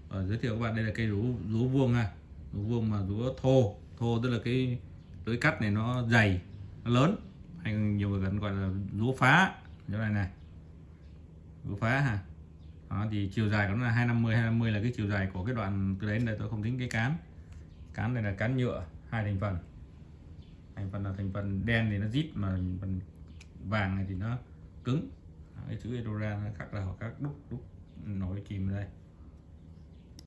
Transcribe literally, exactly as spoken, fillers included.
Ở giới thiệu các bạn đây là cây rú rú vuông ha, rú vuông mà rú thô, thô tức là cái lưỡi cắt này nó dày, nó lớn, hay nhiều người vẫn gọi là rú phá. Chỗ này này, rú phá ha. Đó, thì chiều dài của nó là hai năm mươi, hai năm mươi là cái chiều dài của cái đoạn từ đấy, đây tôi không tính cái cán. Cán này là cán nhựa hai thành phần. Thành phần là thành phần đen thì nó rít, mà thành phần vàng này thì nó cứng. Đó, cái chữ Edora nó khắc là họ các đúc đúc nổi kìm đây.